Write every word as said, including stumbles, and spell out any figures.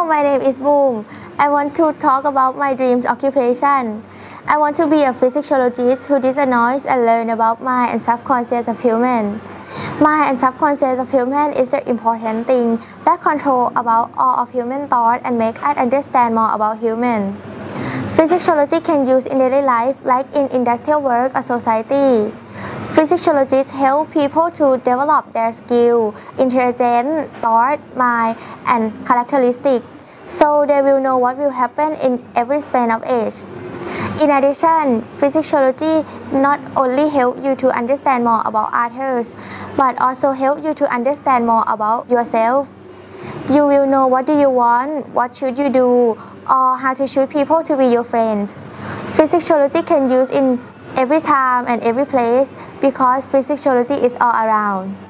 my name is Boom. I want to talk about my dreams occupation. I want to be a physiologist who diagnose and learn about mind and subconscious of human. Mind and subconscious of human is the important thing that control about all of human thought and make us understand more about human. Physiology can use in daily life like in industrial work or society. Physiologists help people to develop their skill, intelligence, thought, mind, and characteristics, so they will know what will happen in every span of age. In addition, physiology not only help you to understand more about others, but also help you to understand more about yourself. You will know what do you want, what should you do, or how to choose people to be your friends. Physiology can use in every time and every place because physiology is all around.